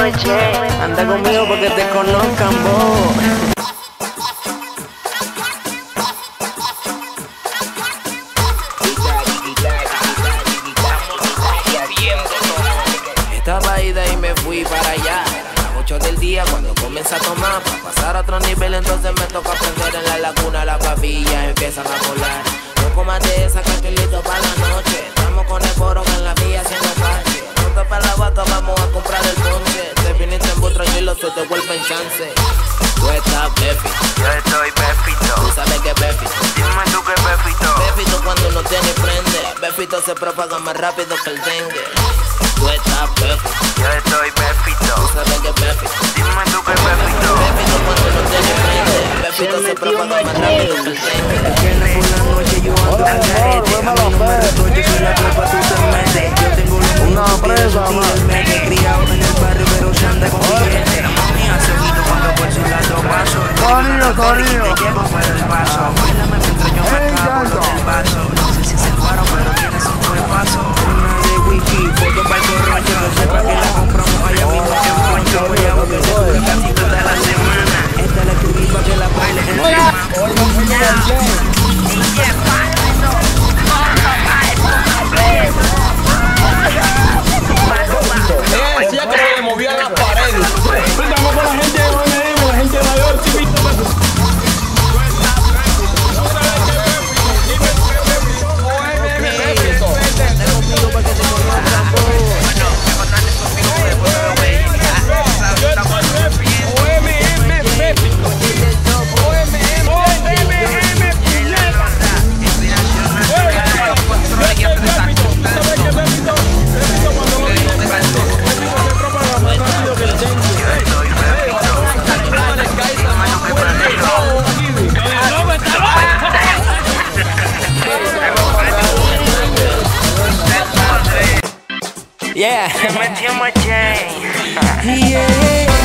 Anda conmigo porque te conozcan vos. Estaba ida y me fui para allá. A las 8 del día cuando comencé a tomar. Para pasar a otro nivel entonces me toca aprender. En la laguna las pavillas empiezan a volar. Poco más de esa cartelito para la noche. Estamos con el foro en la vía haciendo parche. Nota para la vaca, vamos a comprar el ponche. Te viniste en bus tranquilo, se te vuelve en chance. Tú estás Beffyto. Yo estoy Beffyto. Tú sabes que es Beffyto. Dime tú que es Beffyto. Beffyto cuando no tiene prende. Beffyto se propaga más rápido que el dengue. Tú estás Beffyto. Yo estoy Beffyto. Tú sabes que es Beffyto. Dime tú que es Beffyto. Beffyto cuando no tiene prende. Beffyto se propaga más rápido que el dengue. Viernes por la noche yo ando al garete. A mí no me reproches, soy la tropa, tú te metes. Yo tengo lo mismo que tú tienes. Me he criado en el barrio pero se anda con billetes. La mami hace guito cuando por su lado paso. Sonido. Te llevo para el paso. Bailame mientras yo me acabo lo del vaso. No sé si es el faro pero tienes un buen paso. Una de wiki, foto para el borracho. No sepa que la compramos allá mismo en Poncho. Voy a buscar que dura casi toda la semana. Esta la escribí para que la bailes en el decía que se le movían las paredes. Estamos con la gente de ONM, la gente de mayor, chivito. Yeah. Me metí en my chain. Yeah.